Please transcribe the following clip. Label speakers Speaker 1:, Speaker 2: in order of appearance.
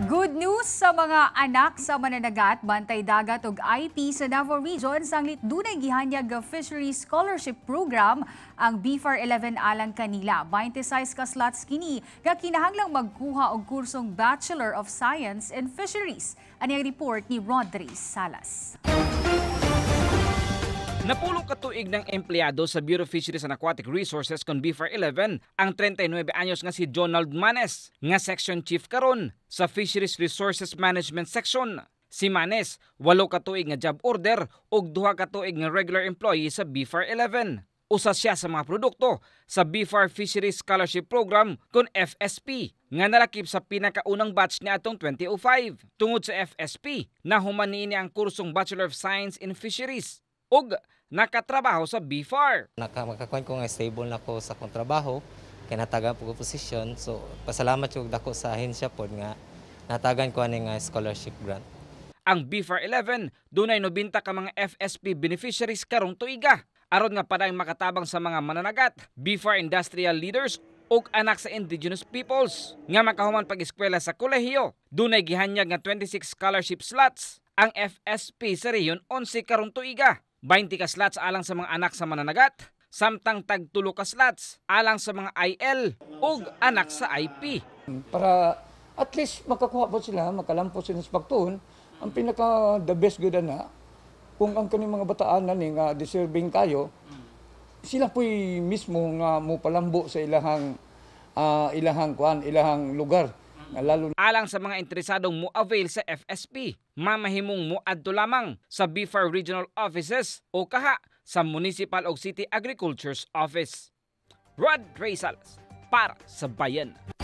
Speaker 1: Good news sa mga anak sa mananagat, bantay dagat ug IP sa Davao Region sanglit dunay gihanyag nga Fisheries Scholarship Program ang BFAR XI alang kanila. 26 ka slots kini nga kinahanglang magkuha og kursong Bachelor of Science in Fisheries. Ani ang report ni Rodri Salas.
Speaker 2: Napulong katuig ng empleyado sa Bureau of Fisheries and Aquatic Resources kon BFAR XI ang 39 anyos nga si Donald Manes nga Section Chief karon sa Fisheries Resources Management Section. Si Manes 8 katuig nga job order ug 2 katuig nga regular employee sa BFAR XI. Usa siya sa mga produkto sa BFAR Fisheries Scholarship Program kon FSP nga nalakip sa pinakaunang batch ni atong 2005. Tungod sa FSP, nahuman niini ang kursong Bachelor of Science in Fisheries ug nakatrabaho sa BFAR.
Speaker 3: Makakuan ko nga stable na ko sa akong trabaho, kaya natagan po ko posisyon. So, pasalamat yung dako sa ahensya po nga natagan ko ani nga scholarship grant.
Speaker 2: Ang BFAR XI, dunay 90 ka mga FSP beneficiaries karong tuiga. Aron nga padayong makatabang sa mga mananagat, BFAR industrial leaders ug anak sa indigenous peoples. Nga makahuman pag-eskwela sa kolehiyo, dunay gihanyag nga 26 scholarship slots. Ang FSP sa rehiyon 11 karong tuiga. 20 ka slots alang sa mga anak sa mananagat, samtang tag 3 ka slots alang sa mga IL ug anak sa IP.
Speaker 4: Para at least makakuha po sila, makalampo sila sa pagtuon, ang pinaka the best good na kung ang kaning mga bataan na ni nga deserving kayo, sila po'y mismo nga mo palambo sa ilahang lugar. Lalo
Speaker 2: alang sa mga interesadong mo-avail sa FSP, mamahimong mo-adto lamang sa BFAR Regional Offices o kaha sa Municipal o City Agriculture's Office. Rod Ray Salas para sa Bayan.